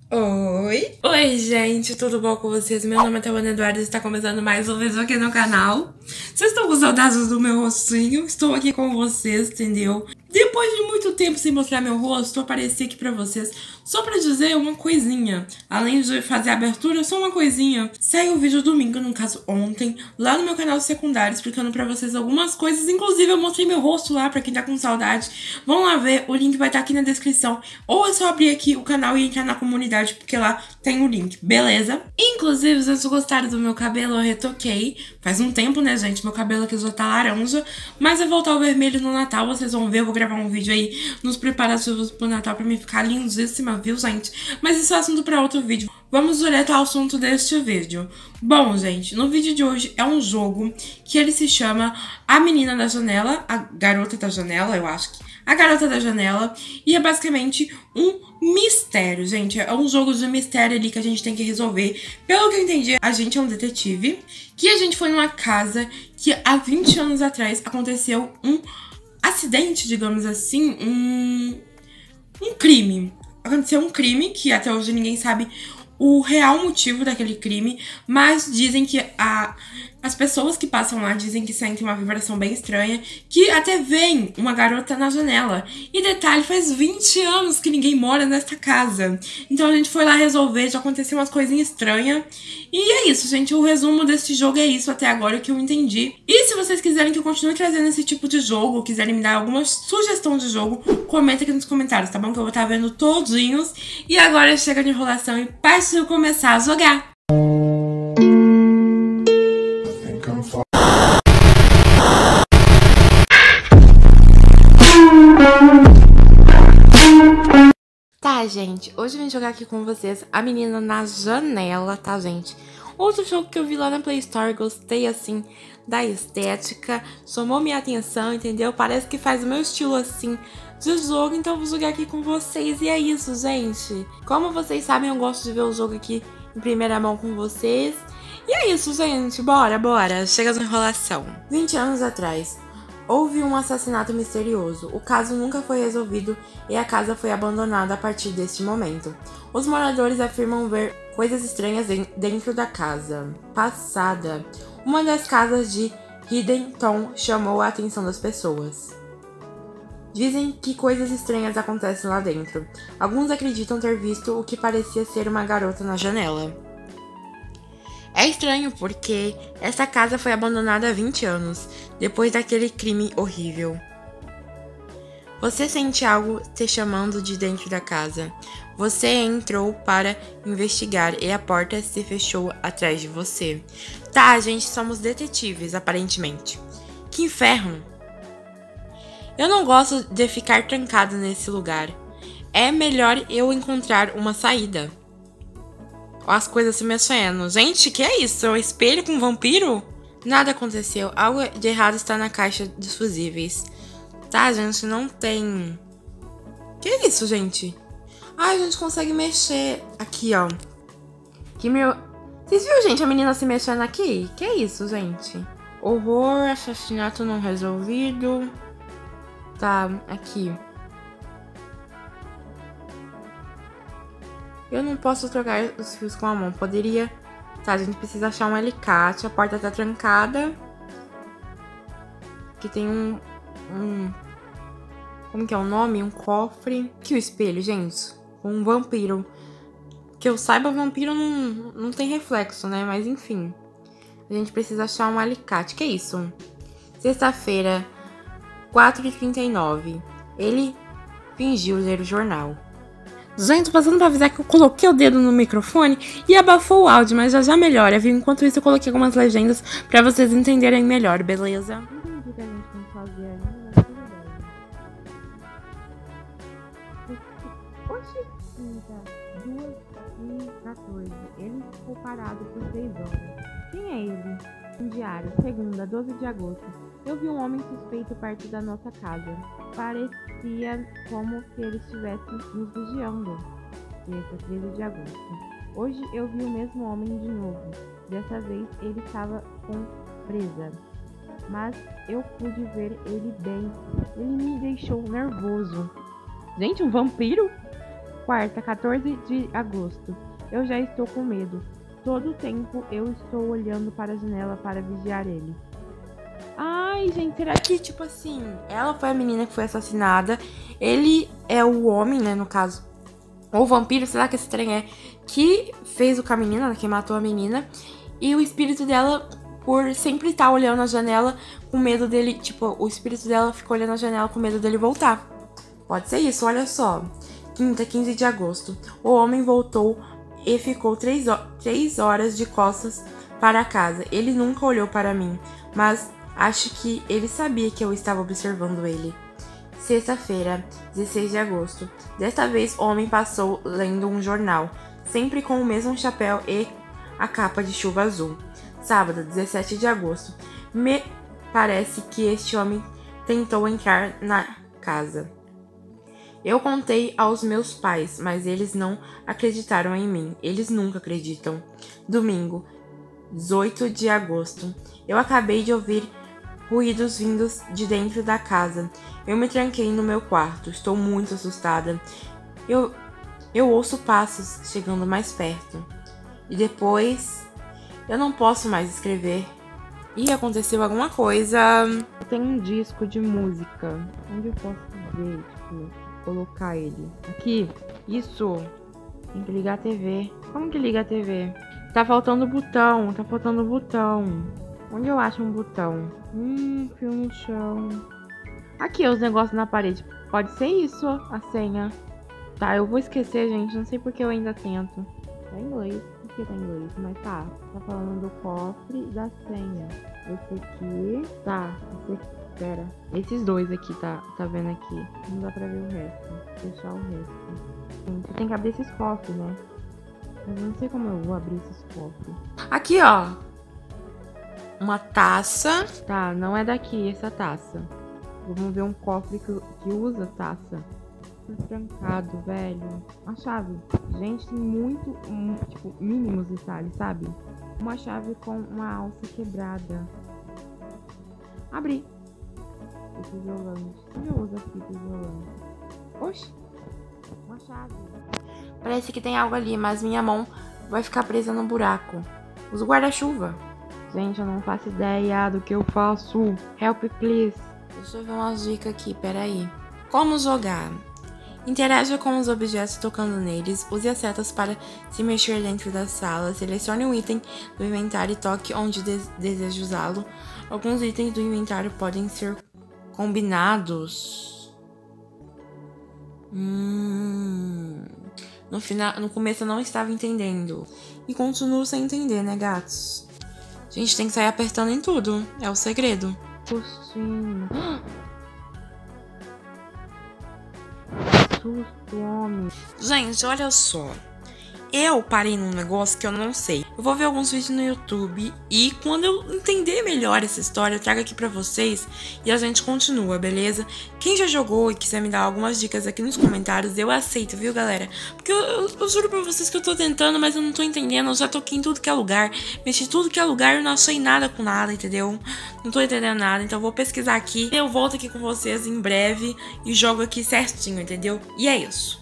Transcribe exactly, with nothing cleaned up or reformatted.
Oi! Oi, gente, tudo bom com vocês? Meu nome é Taiwana Eduardo e está começando mais um vídeo aqui no canal. Vocês estão com saudades do meu rostinho? Estou aqui com vocês, entendeu? Depois de muito tempo sem mostrar meu rosto, eu apareci aqui pra vocês só pra dizer uma coisinha. Além de fazer a abertura, só uma coisinha. Saiu o vídeo domingo, no caso ontem, lá no meu canal secundário, explicando pra vocês algumas coisas. Inclusive, eu mostrei meu rosto lá pra quem tá com saudade. Vão lá ver, o link vai estar aqui na descrição. Ou é só abrir aqui o canal e entrar na comunidade, porque lá tem o link, beleza? Inclusive, se vocês gostaram do meu cabelo, eu retoquei. Faz um tempo, né, gente? Meu cabelo aqui já tá laranja, mas vai voltar o vermelho no Natal, vocês vão ver. Eu vou gravar um vídeo aí nos preparativos pro Natal pra mim ficar lindíssima, viu, gente? Mas isso é assunto pra outro vídeo. Vamos direto ao assunto deste vídeo. Bom, gente, no vídeo de hoje é um jogo que ele se chama A Menina da Janela, a Garota da Janela, eu acho que. A Garota da Janela, e é basicamente um mistério, gente. É um jogo de mistério ali que a gente tem que resolver. Pelo que eu entendi, a gente é um detetive, que a gente foi numa casa que há vinte anos atrás aconteceu um acidente, digamos assim, um, um crime. Aconteceu um crime que até hoje ninguém sabe o real motivo daquele crime, mas dizem que a, as pessoas que passam lá dizem que sentem uma vibração bem estranha, que até vem uma garota na janela. E detalhe, faz vinte anos que ninguém mora nessa casa. Então a gente foi lá resolver, já aconteceu umas coisinhas estranhas. E é isso, gente, o resumo desse jogo é isso até agora que eu entendi. E se vocês quiserem que eu continue trazendo esse tipo de jogo, ou quiserem me dar alguma sugestão de jogo, comenta aqui nos comentários, tá bom? Que eu vou estar vendo todinhos. E agora chega de enrolação e parte eu começar a jogar. Tá, gente, hoje eu vim jogar aqui com vocês A Menina na Janela, tá, gente? Outro jogo que eu vi lá na Play Store, gostei, assim, da estética, chamou minha atenção, entendeu? Parece que faz o meu estilo, assim, de jogo, então eu vou jogar aqui com vocês. E é isso, gente. Como vocês sabem, eu gosto de ver o jogo aqui em primeira mão com vocês. E é isso, gente. Bora, bora. Chega de enrolação. vinte anos atrás, houve um assassinato misterioso. O caso nunca foi resolvido e a casa foi abandonada a partir deste momento. Os moradores afirmam ver coisas estranhas dentro da casa. Passada. Uma das casas de Hiddenton chamou a atenção das pessoas. Dizem que coisas estranhas acontecem lá dentro. Alguns acreditam ter visto o que parecia ser uma garota na janela. É estranho porque essa casa foi abandonada há vinte anos, depois daquele crime horrível. Você sente algo te chamando de dentro da casa. Você entrou para investigar e a porta se fechou atrás de você. Tá, gente, somos detetives, aparentemente. Que inferno! Eu não gosto de ficar trancado nesse lugar. É melhor eu encontrar uma saída. As coisas se mexendo. Gente, que é isso? É um espelho com um vampiro? Nada aconteceu. Algo de errado está na caixa dos fusíveis. Tá, gente, não tem... Que é isso, gente? Ai, a gente consegue mexer. Aqui, ó. Que meu... Vocês viram, gente, a menina se mexendo aqui? Que é isso, gente? Horror, assassinato não resolvido. Tá, aqui. Eu não posso trocar os fios com a mão. Poderia... Tá, a gente precisa achar um alicate. A porta tá trancada. Aqui tem um... um... Como que é o nome? Um cofre. Aqui o espelho, gente. Um vampiro. Que eu saiba, vampiro não, não tem reflexo, né? Mas enfim. A gente precisa achar um alicate. Que é isso? Sexta-feira, quatro e trinta e nove. Ele fingiu ler o jornal. Gente, passando pra avisar que eu coloquei o dedo no microfone e abafou o áudio, mas já já melhora, viu? Enquanto isso eu coloquei algumas legendas pra vocês entenderem melhor, beleza? Não entendi o que a gente tem que fazer ainda, mas tudo bem. Oxi, duas e quatorze. Ele ficou parado por três horas. Quem é ele? Um diário, segunda, doze de agosto. Eu vi um homem suspeito perto da nossa casa. Parecia como se ele estivesse nos vigiando. Terça, treze de agosto. Hoje eu vi o mesmo homem de novo. Dessa vez ele estava com presa. Mas eu pude ver ele bem. Ele me deixou nervoso. Gente, um vampiro? Quarta, quatorze de agosto. Eu já estou com medo. Todo o tempo eu estou olhando para a janela para vigiar ele. Ai, gente, será que, tipo assim, ela foi a menina que foi assassinada, ele é o homem, né, no caso, ou o vampiro, sei lá que esse trem é, que fez o com a menina, que matou a menina, e o espírito dela, por sempre estar olhando a janela com medo dele, tipo, o espírito dela ficou olhando a janela com medo dele voltar. Pode ser isso, olha só. Quinta, quinze de agosto. O homem voltou e ficou três, três horas de costas para a casa. Ele nunca olhou para mim, mas acho que ele sabia que eu estava observando ele. Sexta-feira, dezesseis de agosto. Desta vez, o homem passou lendo um jornal, sempre com o mesmo chapéu e a capa de chuva azul. Sábado, dezessete de agosto. Me parece que este homem tentou entrar na casa. Eu contei aos meus pais, mas eles não acreditaram em mim. Eles nunca acreditam. Domingo, dezoito de agosto. Eu acabei de ouvir ruídos vindos de dentro da casa. Eu me tranquei no meu quarto. Estou muito assustada. Eu, eu ouço passos chegando mais perto. E depois, eu não posso mais escrever. E aconteceu alguma coisa. Eu tenho um disco de música. Onde eu posso ver, tipo, colocar ele? Aqui. Isso. Tem que ligar a T V. Como que liga a T V? Tá faltando botão. Tá faltando botão. Onde eu acho um botão? Hum, fio no chão. Aqui, os negócios na parede. Pode ser isso, a senha. Tá, eu vou esquecer, gente. Não sei porque eu ainda tento. Tá em inglês. Por que tá em inglês? Mas tá. Tá falando do cofre e da senha. Esse aqui. Tá. Esse aqui. Pera. Esses dois aqui, tá? Tá vendo aqui? Não dá pra ver o resto. Vou deixar o resto. Você tem que abrir esses cofres, né? Mas eu não sei como eu vou abrir esses cofres. Aqui, ó. Uma taça. Tá, não é daqui essa taça. Vamos ver um cofre que, que usa taça. Tá trancado, velho. A chave. Gente, tem muito, um, tipo, mínimos detalhes, sabe? Uma chave com uma alça quebrada. Abri. Fita isolante. Onde eu uso a fita isolante? Oxi. Uma chave. Parece que tem algo ali, mas minha mão vai ficar presa no buraco. Usa o guarda-chuva. Gente, eu não faço ideia do que eu faço. Help, please. Deixa eu ver umas dicas aqui, peraí. Como jogar? Interaja com os objetos tocando neles. Use as setas para se mexer dentro da sala. Selecione um item do inventário e toque onde de deseja usá-lo. Alguns itens do inventário podem ser combinados. Hum... No, final, no começo eu não estava entendendo. E continuo sem entender, né, gatos? A gente tem que sair apertando em tudo. É o segredo. Postinho. Susto, homem. Gente, olha só. Eu parei num negócio que eu não sei. Eu vou ver alguns vídeos no YouTube e quando eu entender melhor essa história, eu trago aqui pra vocês e a gente continua, beleza? Quem já jogou e quiser me dar algumas dicas aqui nos comentários, eu aceito, viu, galera? Porque eu, eu, eu juro pra vocês que eu tô tentando, mas eu não tô entendendo. Eu já toquei em tudo que é lugar, mexi em tudo que é lugar e eu não achei nada com nada, entendeu? Não tô entendendo nada, então eu vou pesquisar aqui. Eu volto aqui com vocês em breve e jogo aqui certinho, entendeu? E é isso.